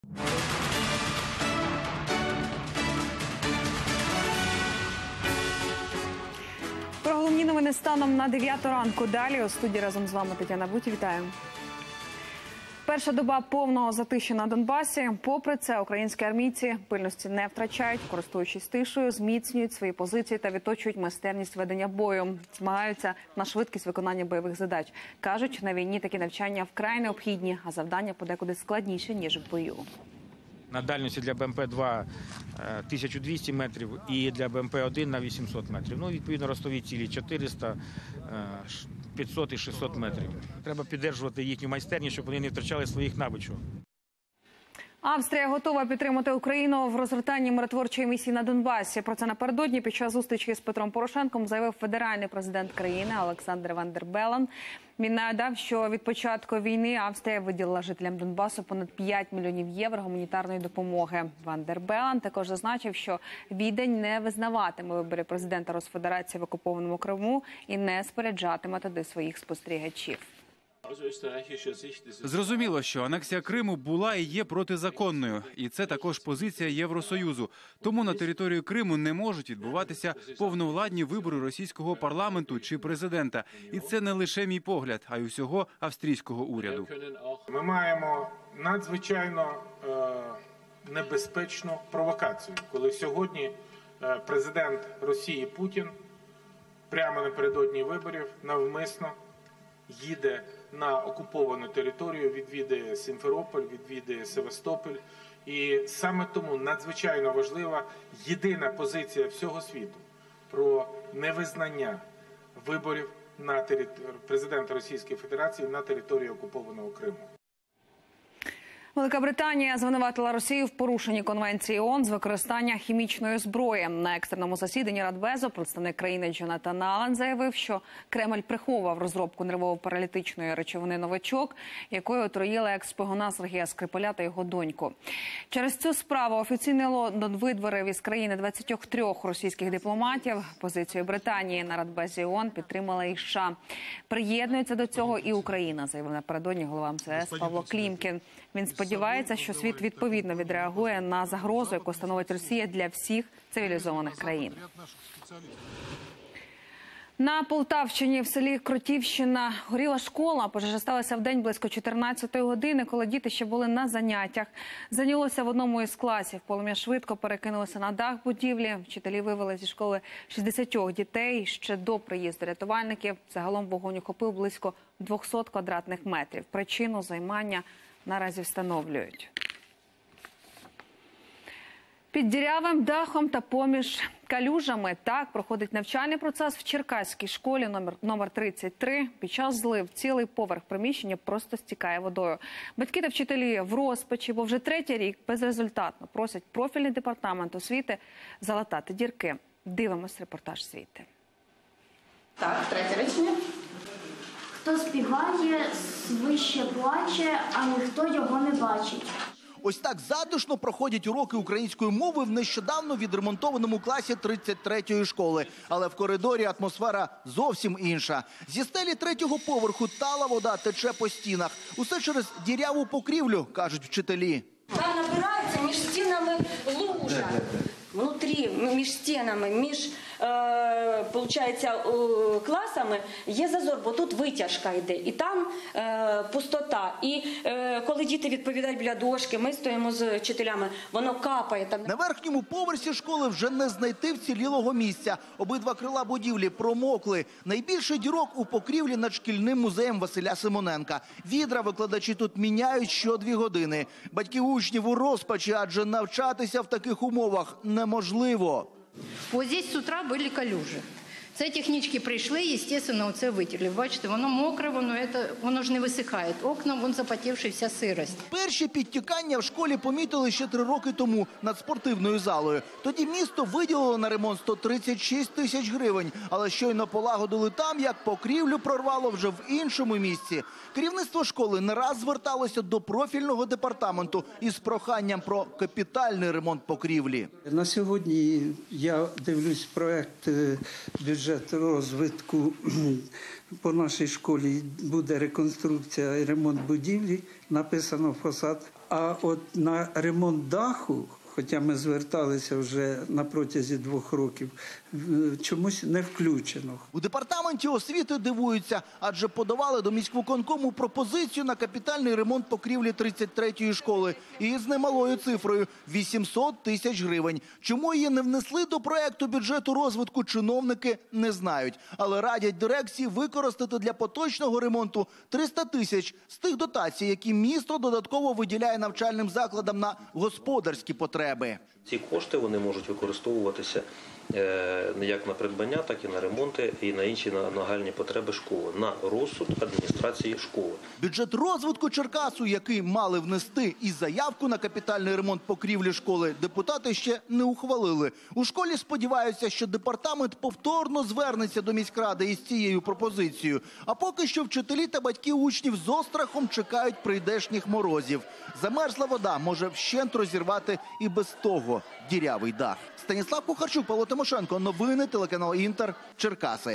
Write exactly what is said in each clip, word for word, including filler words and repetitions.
Про головні новини станом на дев'яту ранку. Далі у студії разом з вами Тетяна Буті. Вітаю. Перша доба повного затища на Донбасі. Попри це, українські армійці пильності не втрачають, користуючись тишею, зміцнюють свої позиції та відточують майстерність ведення бою. Змагаються на швидкість виконання бойових задач. Кажуть, на війні такі навчання вкрай необхідні, а завдання подекуди складніше, ніж в бою. На дальності для Б М П два тисяча двісті метрів і для Б М П один на вісімсот метрів. Ну, відповідно, ростові цілі чотириста, п'ятсот і шістсот метрів. Треба підтримувати їхню майстерність, щоб вони не втрачали своїх навичок. Австрія готова підтримати Україну в розгортанні миротворчої місії на Донбасі. Про це напередодні під час зустрічі з Петром Порошенком заявив федеральний президент країни Олександр Ван дер Белен. Він нагадав, що від початку війни Австрія виділила жителям Донбасу понад п'ять мільйонів євро гуманітарної допомоги. Ван дер Белен також зазначив, що Відень не визнаватиме вибори президента Росфедерації в окупованому Криму і не споряджатиме туди своїх спостерігачів. Зрозуміло, що анексія Криму була і є протизаконною. І це також позиція Євросоюзу. Тому на території Криму не можуть відбуватися повновладні вибори російського парламенту чи президента. І це не лише мій погляд, а й усього австрійського уряду. Ми маємо надзвичайно е, небезпечну провокацію, коли сьогодні е, президент Росії Путін прямо напередодні виборів навмисно їде на окуповану територію, відвідує Сімферополь, відвідує Севастополь. І саме тому надзвичайно важлива єдина позиція всього світу про невизнання виборів на території президента Російської Федерації на території окупованого Криму. Велика Британія звинуватила Росію в порушенні Конвенції О О Н з використання хімічної зброї. На екстреному засіданні Радбезу представник країни Джонатан Аллен заявив, що Кремль приховував розробку нервово-паралітичної речовини «Новачок», якою отруїли екс-шпигуна Сергія Скрипаля та його доньку. Через цю справу офіційний Лондон видворив із країни двадцять три російських дипломатів. Позицію Британії на Радбезі О О Н підтримала і США. Приєднується до цього і Україна, заявив напередодні голова М З С Павло Клімкін. Він сподівається, що світ відповідно відреагує на загрозу, яку становить Росія для всіх цивілізованих країн. На Полтавщині в селі Кротівщина горіла школа. Пожежа сталася в день близько чотирнадцятої години, коли діти ще були на заняттях. Зайнялося в одному із класів. Полум'я швидко перекинулося на дах будівлі. Вчителі вивели зі школи шістдесят дітей. Ще до приїзду рятувальників загалом вогонь охопив близько двохсот квадратних метрів. Причину займання наразі встановлюють. Під дірявим дахом та поміж калюжами так проходить навчальний процес в Черкаській школі номер, номер тридцять три. Під час злив цілий поверх приміщення просто стікає водою. Батьки та вчителі в розпачі, бо вже третій рік безрезультатно просять профільний департамент освіти залатати дірки. Дивимось репортаж звідти. Так, третє речення. Хто співає, свище плаче, а ніхто його не бачить. Ось так затишно проходять уроки української мови в нещодавно відремонтованому класі тридцять третьої школи. Але в коридорі атмосфера зовсім інша. Зі стелі третього поверху тала вода тече по стінах. Усе через діряву покрівлю, кажуть вчителі. Там набирається між стінами лужа. Внутрі, між стінами, між е, получається, е, класами є зазор, бо тут витяжка йде, і там е, пустота. І е, коли діти відповідають біля дошки, ми стоїмо з вчителями, воно капає. Там. На верхньому поверсі школи вже не знайти вцілілого місця. Обидва крила будівлі промокли. Найбільше дірок у покрівлі над шкільним музеєм Василя Симоненка. Відра викладачі тут міняють що дві години. Батьки учнів у розпачі, адже навчатися в таких умовах неможливо. Ось тут з утра були калюжі. Це технічки прийшли, звісно, це витерли. Бачите, воно мокре, воно, це, воно ж не висихає. Окна, вон запотівши, вся сирость. Перші підтікання в школі помітили ще три роки тому над спортивною залою. Тоді місто виділило на ремонт сто тридцять шість тисяч гривень. Але щойно полагодили там, як покрівлю прорвало вже в іншому місці. Керівництво школи не раз зверталося до профільного департаменту із проханням про капітальний ремонт покрівлі. На сьогодні я дивлюсь проект бюджету розвитку. По нашій школі буде реконструкція і ремонт будівлі. Написано фасад А от на ремонт даху, хоча ми зверталися вже на протязі двох років, чомусь не включено. У департаменті освіти дивуються, адже подавали до міськвиконкому пропозицію на капітальний ремонт покрівлі тридцять третьої школи. І з немалою цифрою – вісімсот тисяч гривень. Чому її не внесли до проекту бюджету розвитку, чиновники не знають. Але радять дирекції використати для поточного ремонту триста тисяч з тих дотацій, які місто додатково виділяє навчальним закладам на господарські потреби. Ці кошти вони можуть використовуватися як на придбання, так і на ремонти, і на інші нагальні потреби школи, на розсуд адміністрації школи. Бюджет розвитку Черкасу, який мали внести і заявку на капітальний ремонт покрівлі школи, депутати ще не ухвалили. У школі сподіваються, що департамент повторно звернеться до міськради із цією пропозицією. А поки що вчителі та батьки учнів з острахом чекають прийдешніх морозів. Замерзла вода може вщент розірвати і без того дірявий дах. Станіслав Кухарчук, Павло Тимошенко. Новини, телеканал «Інтер», Черкаси.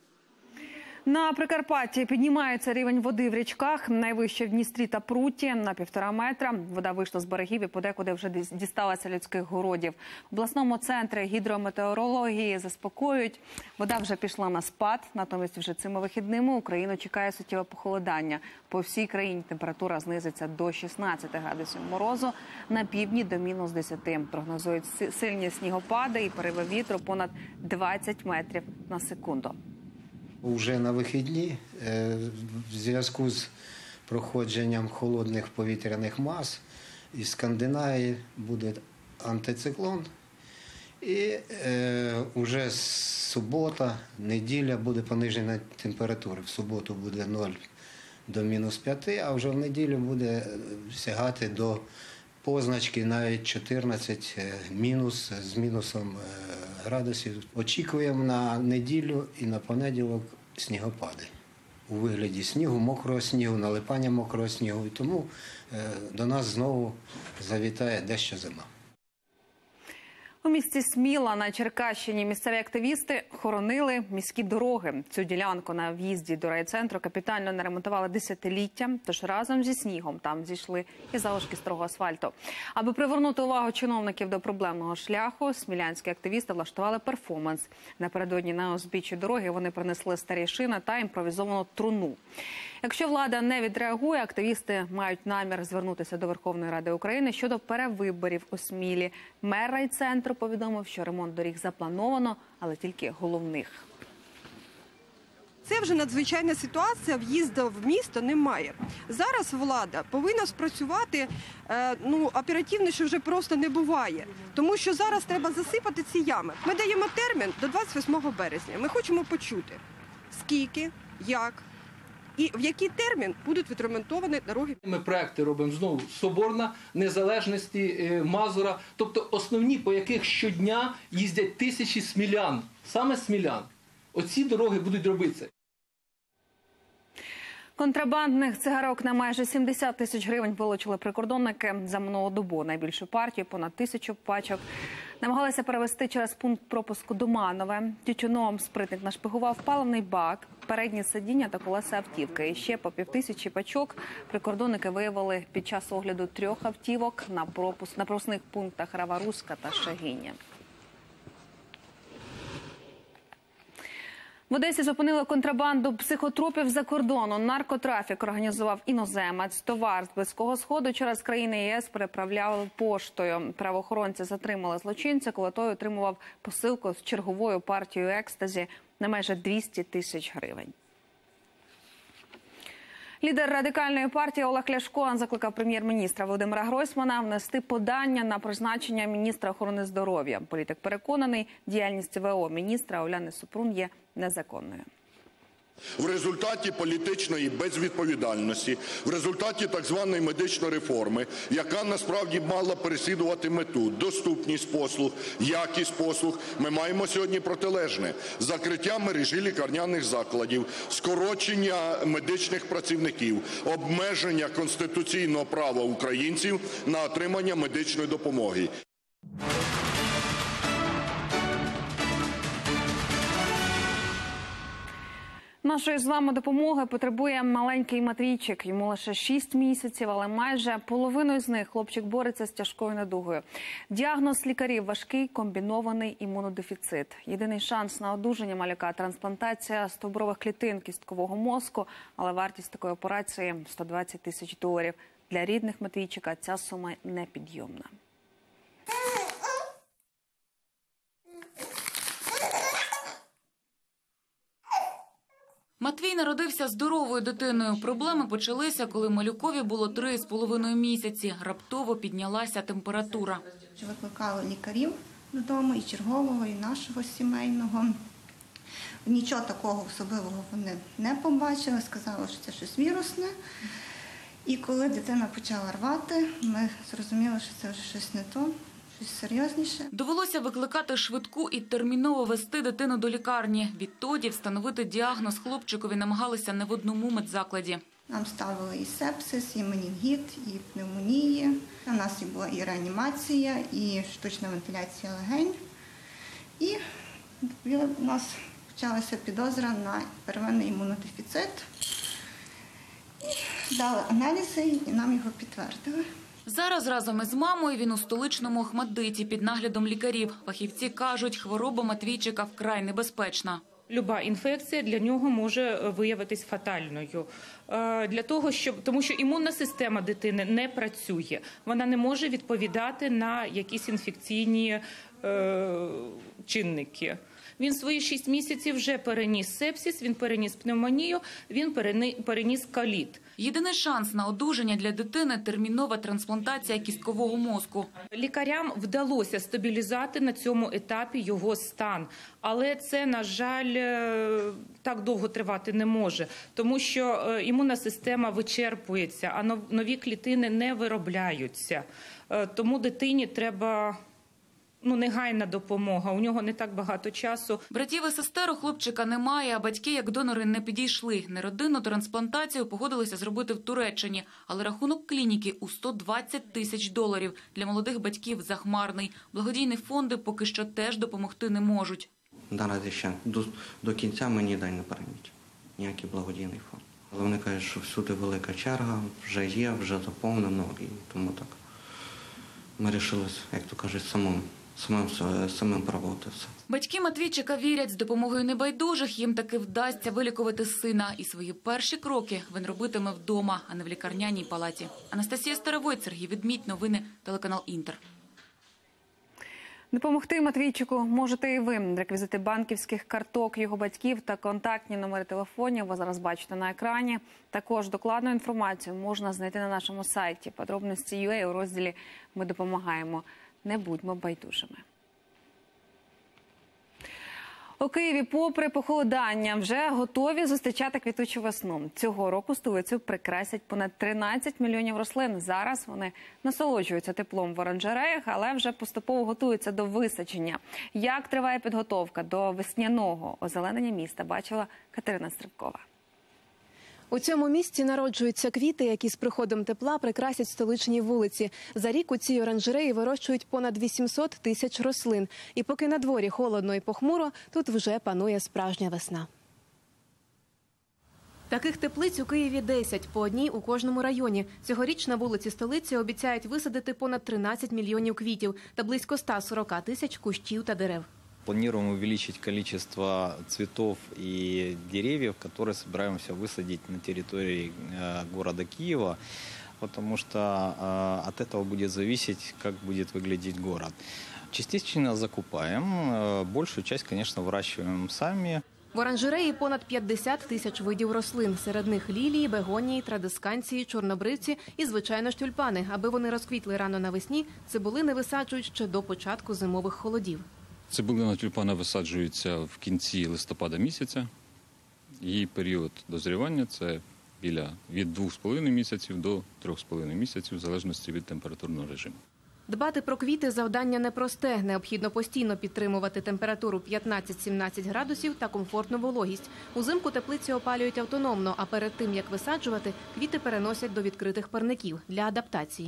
На Прикарпатті піднімається рівень води в річках. Найвище в Дністрі та Пруті на півтора метра. Вода вийшла з берегів і подекуди вже дісталася людських городів. В обласному центрі гідрометеорології заспокоюють. Вода вже пішла на спад. Натомість вже цими вихідними Україну чекає суттєве похолодання. По всій країні температура знизиться до шістнадцяти градусів морозу. На півдні до мінус десяти. Прогнозують сильні снігопади і пориви вітру понад двадцять метрів на секунду. Уже на вихідні в зв'язку з проходженням холодних повітряних мас із Скандинавії буде антициклон. І вже з субота, неділя буде понижена температура. В суботу буде нуль до мінус п'яти, а вже в неділю буде сягати до позначки навіть чотирнадцять мінус, з мінусом градусів. Очікуємо на неділю і на понеділок снігопади у вигляді снігу, мокрого снігу, налипання мокрого снігу. І тому до нас знову завітає дещо зима. У місті Сміла на Черкащині місцеві активісти хоронили міські дороги. Цю ділянку на в'їзді до райцентру капітально не ремонтували десятиліття, тож разом зі снігом там зійшли і залишки старого асфальту. Аби привернути увагу чиновників до проблемного шляху, смілянські активісти влаштували перформанс. Напередодні на узбіччі дороги вони принесли старі шини та імпровізовану труну. Якщо влада не відреагує, активісти мають намір звернутися до Верховної Ради України щодо перевиборів у Смілі. Мер райцентру повідомив, що ремонт доріг заплановано, але тільки головних. Це вже надзвичайна ситуація, в'їзду в місто немає. Зараз влада повинна спрацювати ну, оперативніше вже просто не буває. Тому що зараз треба засипати ці ями. Ми даємо термін до двадцять восьмого березня. Ми хочемо почути, скільки, як і в який термін будуть відремонтовані дороги. Ми проекти робимо знову Соборна, Незалежності, Мазура. Тобто основні, по яких щодня їздять тисячі смілян, саме смілян. Оці дороги будуть робитися. Контрабандних цигарок на майже сімдесят тисяч гривень вилучили прикордонники за минулу добу. Найбільшу партію, понад тисячу пачок, намагалися перевезти через пункт пропуску Доманове. Тютюном спритник нашпигував паливний бак, передні сидіння та колеса автівки. І ще по півтисячі пачок прикордонники виявили під час огляду трьох автівок на пропуск на пропускних пунктах Рава-Руська та Шагиня. В Одесі зупинили контрабанду психотропів за кордоном. Наркотрафік організував іноземець. Товар з Близького Сходу через країни ЄС переправляли поштою. Правоохоронці затримали злочинця, коли той отримував посилку з черговою партією екстазі на майже двісті тисяч гривень. Лідер Радикальної партії Олег Ляшко закликав прем'єр-міністра Володимира Гройсмана внести подання на призначення міністра охорони здоров'я. Політик переконаний, діяльність ВО міністра Уляни Супрун є незаконною. В результаті політичної безвідповідальності, в результаті так званої медичної реформи, яка насправді мала переслідувати мету – доступність послуг, якість послуг, ми маємо сьогодні протилежне – закриття мережі лікарняних закладів, скорочення медичних працівників, обмеження конституційного права українців на отримання медичної допомоги. Нашої з вами допомоги потребує маленький Матвійчик. Йому лише шість місяців, але майже половиною з них хлопчик бореться з тяжкою недугою. Діагноз лікарів – важкий комбінований імунодефіцит. Єдиний шанс на одужання малюка – трансплантація стовбурових клітин кісткового мозку, але вартість такої операції – сто двадцять тисяч доларів. Для рідних Матвійчика ця сума непідйомна. Матвій народився здоровою дитиною. Проблеми почалися, коли малюкові було три з половиною місяці. Раптово піднялася температура. Викликали лікарів додому, і чергового, і нашого сімейного. Нічого такого особливого вони не побачили, сказали, що це щось вірусне. І коли дитина почала рвати, ми зрозуміли, що це вже щось не то. Серйозніше. Довелося викликати швидку і терміново вести дитину до лікарні. Відтоді встановити діагноз хлопчикові намагалися не в одному медзакладі. Нам ставили і сепсис, і менінгіт, і пневмонії. У нас і була і реанімація, і штучна вентиляція легень. І у нас почалася підозра на первинний імунодефіцит. І дали аналізи, і нам його підтвердили. Зараз разом із мамою він у столичному Охматдиті під наглядом лікарів. Фахівці кажуть, хвороба Матвійчика вкрай небезпечна. Люба інфекція для нього може виявитись фатальною. Для того, щоб, тому що імунна система дитини не працює. Вона не може відповідати на якісь інфекційні е, чинники. Він свої шість місяців вже переніс сепсис, він переніс пневмонію, він переніс коліт. Єдиний шанс на одужання для дитини – термінова трансплантація кісткового мозку. Лікарям вдалося стабілізувати на цьому етапі його стан. Але це, на жаль, так довго тривати не може, тому що імунна система вичерпується, а нові клітини не виробляються. Тому дитині треба... Ну, негайна допомога. У нього не так багато часу. Братів і сестер у хлопчика немає, а батьки як донори не підійшли. Неродинну трансплантацію погодилися зробити в Туреччині. Але рахунок клініки у сто двадцять тисяч доларів. Для молодих батьків захмарний. Благодійні фонди поки що теж допомогти не можуть. Наразі ще до, до кінця ми ніде не приймуть. Ніякий благодійний фонд. Але вони кажуть, що всюди велика черга, вже є, вже заповнено. І тому так ми вирішили, як то кажуть, самому. Самим, самим проводити все. Батьки Матвійчика вірять, з допомогою небайдужих їм таки вдасться вилікувати сина. І свої перші кроки він робитиме вдома, а не в лікарняній палаті. Анастасія Старовойт, Сергій Відмідь, новини, телеканал Інтер. Допомогти Матвійчику можете і ви. Реквізити банківських карток його батьків та контактні номери телефонів ви зараз бачите на екрані. Також докладну інформацію можна знайти на нашому сайті. Подробності ю а у розділі «Ми допомагаємо». Не будьмо байдужими. У Києві, попри похолодання, вже готові зустрічати квітучу весну. Цього року столицю прикрасять понад тринадцять мільйонів рослин. Зараз вони насолоджуються теплом в оранжереях, але вже поступово готуються до висадження. Як триває підготовка до весняного озеленення міста, бачила Катерина Стрибкова. У цьому місці народжуються квіти, які з приходом тепла прикрасять столичні вулиці. За рік у цій оранжереї вирощують понад вісімсот тисяч рослин. І поки на дворі холодно і похмуро, тут вже панує справжня весна. Таких теплиць у Києві десять, по одній у кожному районі. Цьогоріч на вулиці столиці обіцяють висадити понад тринадцять мільйонів квітів та близько ста сорока тисяч кущів та дерев. Планируем увеличить количество цветов и деревьев, которые собираемся высадить на территории города Киева, потому что от этого будет зависеть, как будет выглядеть город. Частично закупаем, большую часть, конечно, выращиваем сами. В оранжереї понад п'ятдесят тисяч видів рослин. Серед них лілії, бегонії, традисканції, чорнобривці і, звичайно ж, тюльпани. Аби вони розквітли рано навесні, цибулини висаджують ще до початку зимових холодів. Цибулина тюльпана висаджується в кінці листопада місяця. Її період дозрівання – це біля від двох з половиною місяців до трьох з половиною місяців, в залежності від температурного режиму. Дбати про квіти – завдання непросте. Необхідно постійно підтримувати температуру п'ятнадцять-сімнадцять градусів та комфортну вологість. Узимку теплиці опалюють автономно, а перед тим, як висаджувати, квіти переносять до відкритих парників для адаптації.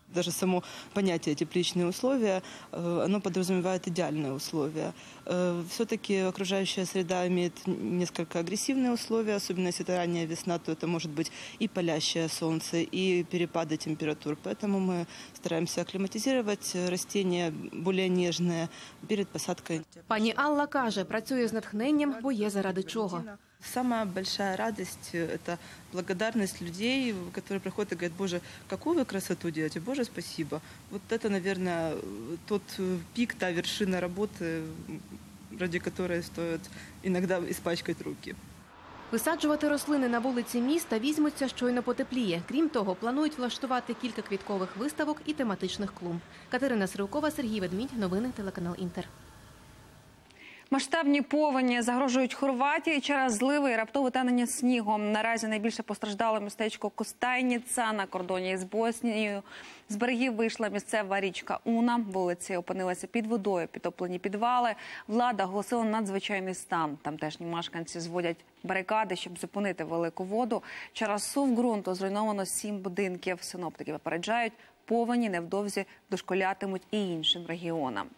Даже само понятие тепличные условия, оно подразумевает идеальные условия. Все-таки окружающая среда имеет несколько агрессивные условия, особенно если это ранняя весна, то это может быть и палящее солнце, и перепады температур. Поэтому мы стараемся акклиматизировать растения более нежные перед посадкой. Пані Алла каже, працює з натхненням, бо є заради чого. Самая большая радость – это благодарность людей, которые приходят и говорят: «Боже, какую вы красоту делаете, Боже, спасибо». Вот это, наверное, тот пик, та вершина работы, ради которой стоит иногда испачкать руки. Висаджувати рослини на вулиці міста візьмуться, щойно потепліє. Крім того, планують влаштувати кілька квіткових виставок і тематичних клумб. Катерина Сривкова, Сергій Ведмідь. Новини телеканал Інтер. Масштабні повені загрожують Хорватії через зливи і раптове танення снігом. Наразі найбільше постраждало містечко Костайніца на кордоні з Боснією. З берегів вийшла місцева річка Уна. Вулиці опинилися під водою, підтоплені підвали. Влада оголосила надзвичайний стан. Тамтешні мешканці зводять барикади, щоб зупинити велику воду. Через сув ґрунту зруйновано сім будинків. Синоптики попереджають, повені невдовзі дошколятимуть і іншим регіонам.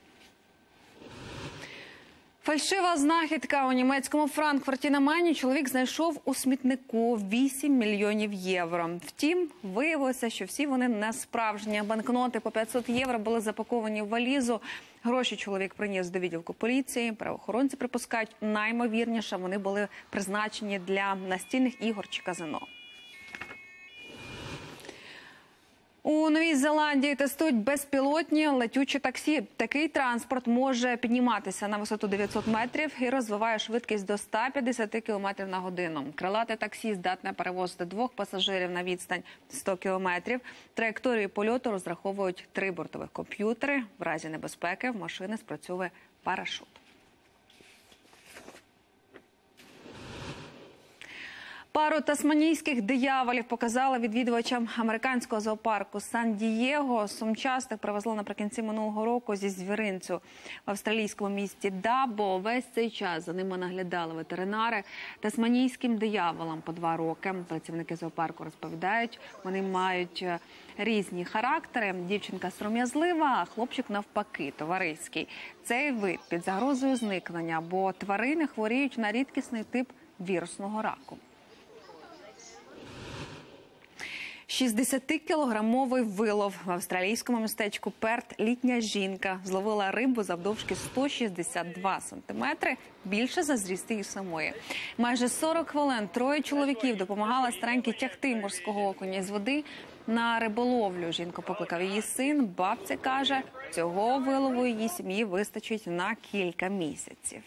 Фальшива знахідка. У німецькому Франкфурті на Майні чоловік знайшов у смітнику вісім мільйонів євро. Втім, виявилося, що всі вони не справжні. Банкноти по п'ятсот євро були запаковані в валізу. Гроші чоловік приніс до відділку поліції. Правоохоронці припускають, наймовірніше вони були призначені для настільних ігор чи казино. У Новій Зеландії тестують безпілотні летючі таксі. Такий транспорт може підніматися на висоту дев'ятсот метрів і розвиває швидкість до ста п'ятдесят кілометрів на годину. Крилате таксі здатне перевозити двох пасажирів на відстань сто кілометрів. Траєкторію польоту розраховують три бортових комп'ютери. В разі небезпеки в машини спрацьовує парашут. Пару тасманійських дияволів показали відвідувачам американського зоопарку Сан-Дієго. Сумчастих привезли наприкінці минулого року зі звіринцю в австралійському місті Дабо. Весь цей час за ними наглядали ветеринари. Тасманійським дияволам по два роки. Працівники зоопарку розповідають, вони мають різні характери. Дівчинка сором'язлива, а хлопчик навпаки, товариський. Цей вид під загрозою зникнення, бо тварини хворіють на рідкісний тип вірусного раку. шістдесятикілограмовий вилов. В австралійському містечку Перт літня жінка зловила рибу завдовжки сто шістдесят два сантиметри, більше за зріст її самої. Майже сорок хвилин троє чоловіків допомагали старенькій тягти морського окуня з води на риболовлю. Жінку покликав її син. Бабця каже, цього вилову її сім'ї вистачить на кілька місяців.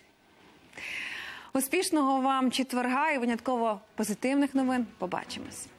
Успішного вам четверга і винятково позитивних новин. Побачимось.